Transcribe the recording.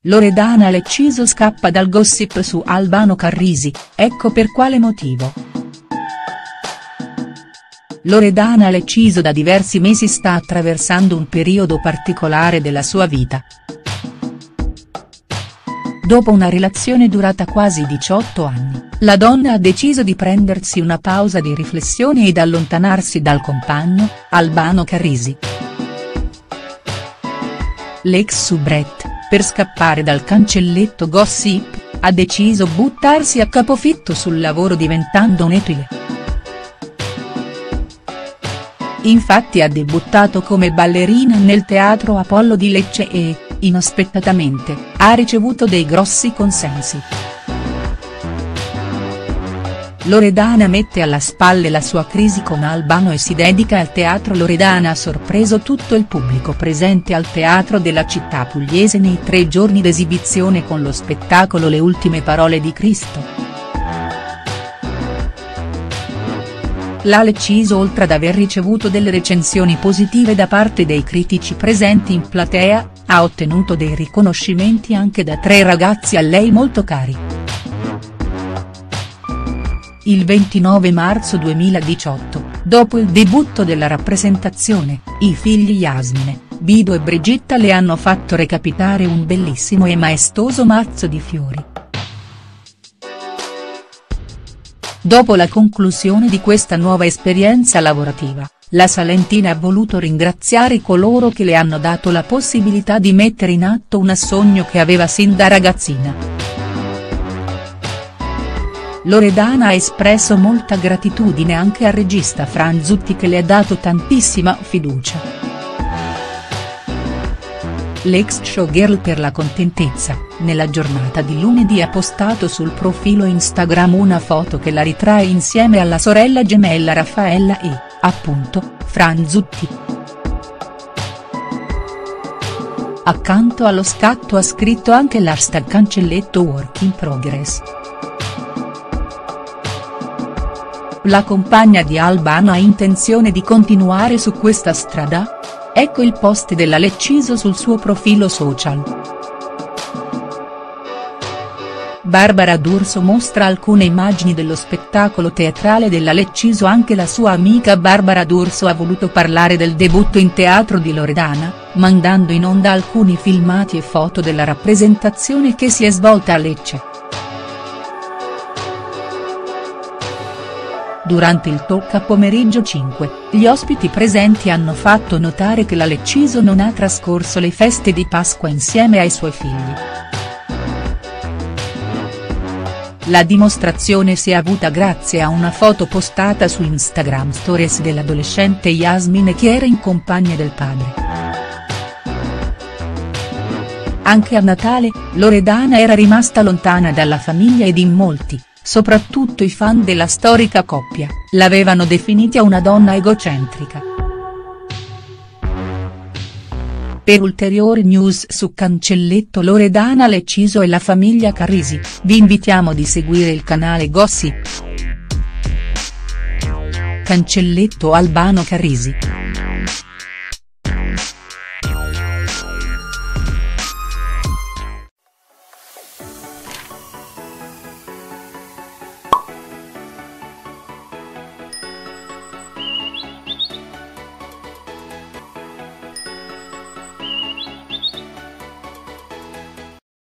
Loredana Lecciso scappa dal gossip su Albano Carrisi, ecco per quale motivo. Loredana Lecciso da diversi mesi sta attraversando un periodo particolare della sua vita. Dopo una relazione durata quasi 18 anni, la donna ha deciso di prendersi una pausa di riflessione ed allontanarsi dal compagno, Albano Carrisi. L'ex soubrette, per scappare dal cancelletto gossip, ha deciso buttarsi a capofitto sul lavoro diventando un'utile. Infatti ha debuttato come ballerina nel Teatro Apollo di Lecce e, inaspettatamente, ha ricevuto dei grossi consensi. Loredana mette alla spalle la sua crisi con Albano e si dedica al teatro. Loredana ha sorpreso tutto il pubblico presente al Teatro della città pugliese nei 3 giorni d'esibizione con lo spettacolo Le ultime parole di Cristo. La Lecciso, oltre ad aver ricevuto delle recensioni positive da parte dei critici presenti in platea, ha ottenuto dei riconoscimenti anche da 3 ragazzi a lei molto cari. Il 29 marzo 2018, dopo il debutto della rappresentazione, i figli Yasmine, Bido e Brigitta le hanno fatto recapitare un bellissimo e maestoso mazzo di fiori. Dopo la conclusione di questa nuova esperienza lavorativa, la salentina ha voluto ringraziare coloro che le hanno dato la possibilità di mettere in atto un sogno che aveva sin da ragazzina. Loredana ha espresso molta gratitudine anche al regista Franzutti che le ha dato tantissima fiducia. L'ex showgirl per la contentezza, nella giornata di lunedì ha postato sul profilo Instagram una foto che la ritrae insieme alla sorella gemella Raffaella e, appunto, Franzutti. Accanto allo scatto ha scritto anche l'hashtag cancelletto work in progress. La compagna di Albano ha intenzione di continuare su questa strada? Ecco il post della Lecciso sul suo profilo social. Barbara D'Urso mostra alcune immagini dello spettacolo teatrale della Lecciso. Anche la sua amica Barbara D'Urso ha voluto parlare del debutto in teatro di Loredana, mandando in onda alcuni filmati e foto della rappresentazione che si è svolta a Lecce. Durante il Tocca Pomeriggio 5, gli ospiti presenti hanno fatto notare che la Lecciso non ha trascorso le feste di Pasqua insieme ai suoi figli. La dimostrazione si è avuta grazie a una foto postata su Instagram Stories dell'adolescente Yasmine che era in compagnia del padre. Anche a Natale, Loredana era rimasta lontana dalla famiglia ed in molti, soprattutto i fan della storica coppia, l'avevano definita una donna egocentrica. Per ulteriori news su Cancelletto Loredana Lecciso e la famiglia Carrisi, vi invitiamo di seguire il canale Gossip. Cancelletto Albano Carrisi.